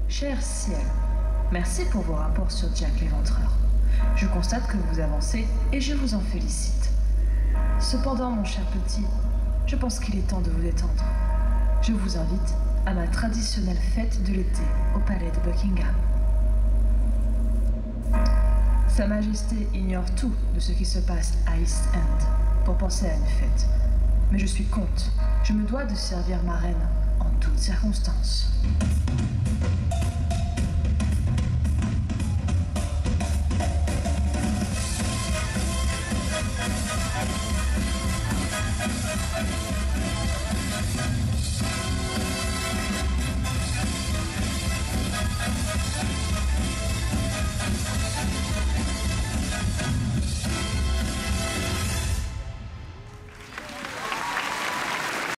Cher ciel, merci pour vos rapports sur Jack l'Éventreur. Je constate que vous avancez et je vous en félicite. Cependant, mon cher petit, je pense qu'il est temps de vous détendre. Je vous invite à ma traditionnelle fête de l'été au palais de Buckingham. Sa Majesté ignore tout de ce qui se passe à East End pour penser à une fête. Mais je suis comte, je me dois de servir ma reine en toutes circonstances.